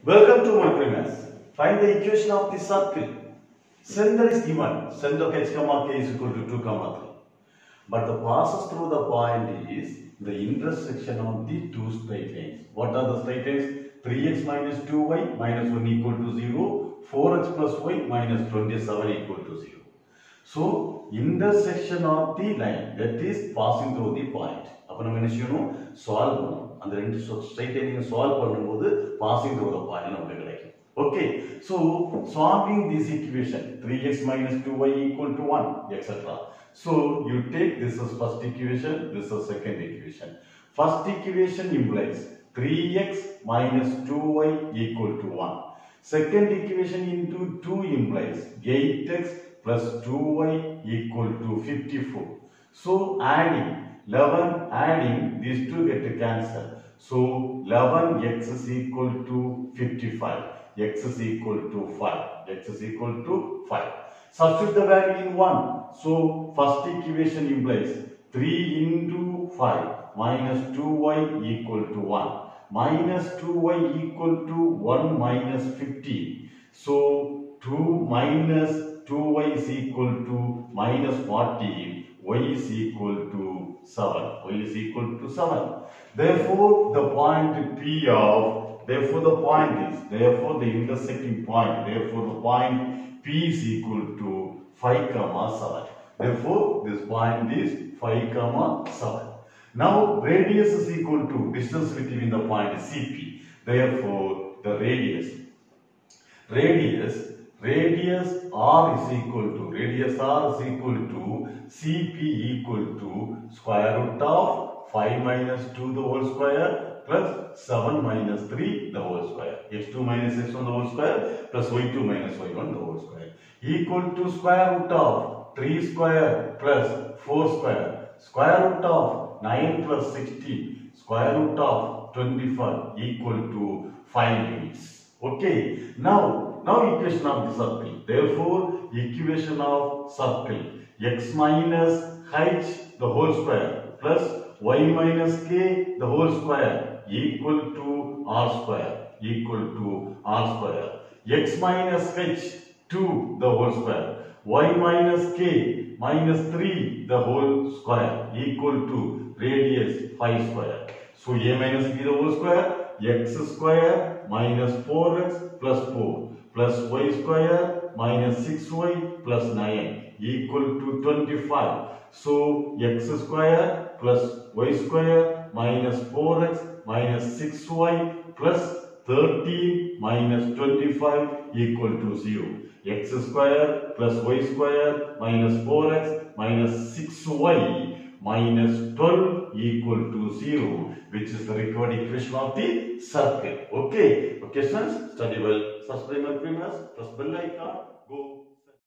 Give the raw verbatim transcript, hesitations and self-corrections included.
Welcome to Mercury Maths. Find the equation of the circle. Center is given. Center of h comma k is equal to two comma three. But the passes through the point is the intersection of the two straight lines. What are the straight lines? three x minus two y minus one equal to zero. four x plus y minus twenty-seven equal to zero. So, intersection of the line that is passing through the point. அப்ப நம்ம என்ன செய்யணும் solve பண்ணணும். அந்த ரெண்டு straight line solve பண்ணும்போது passing through the point நமக்கு கிடைக்கும். Okay. So, solving this equation three x minus two y equal to one et cetera. So, you take this as first equation, this is second equation. First equation implies three x minus two y equal to one. Second equation into two implies eight x plus two y equal to fifty-four. So adding eleven, adding these two get to cancel. So eleven x is equal to fifty-five. X is equal to five. X is equal to five. Substitute the value in one. So first equation implies three into five minus two y equal to one. Minus two y equal to one minus fifteen. So two minus two y is equal to minus fourteen. Y is equal to seven. Y is equal to seven. Therefore, the point P of, therefore the point is, therefore the intersecting point, therefore the point P is equal to five comma seven. Therefore, this point is five comma seven. Now, radius is equal to distance between the point C P. Therefore, the radius, radius, radius R is equal to, radius R is equal to C P equal to square root of five minus two the whole square plus seven minus three the whole square. x two minus x one the whole square plus y two minus y one the whole square equal to square root of three square plus four square, square root of nine plus sixteen, square root of twenty-five equal to five units. Okay. Now, now equation of the circle. Therefore, equation of circle x minus h the whole square plus y minus k the whole square equal to r square equal to r square. X minus h two the whole square, y minus k minus three the whole square equal to radius five square. So a minus b the whole square, x square minus four x plus four plus y square minus six y plus nine equal to twenty-five. So x square plus y square minus four x minus six y plus thirteen minus twenty-five equal to zero. X square plus y square minus four x minus six y minus twelve equal to zero, which is the required equation of the circle. Okay. Okay, students, study well. Subscribe my press bell icon. Go.